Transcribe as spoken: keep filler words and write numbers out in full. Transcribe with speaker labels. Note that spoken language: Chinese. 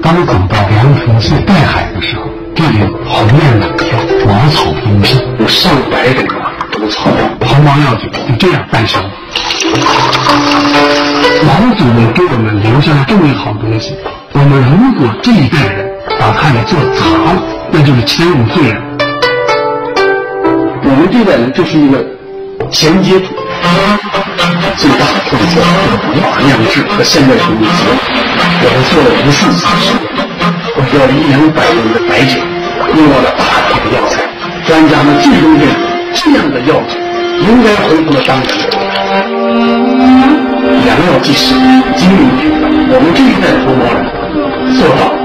Speaker 1: 刚走到凉亭寺带海的时候，这里红艳冷天，茅草丰盛，有上百种啊毒草药、黄毛药酒就这样诞生了。老祖们给我们留下了这么一好东西，我们如果这一代人把它给做砸了，那就是千古罪人。我们这代人就是一个衔接组，最大的特色就是法酿制和现代主义结合。我们做了无数次实验，我需要一两百吨的白酒，用到了大批的药材。专家们最终认为，这样的药酒应该恢复了当年的良药济世，精明平凡。我们这一代同胞人做到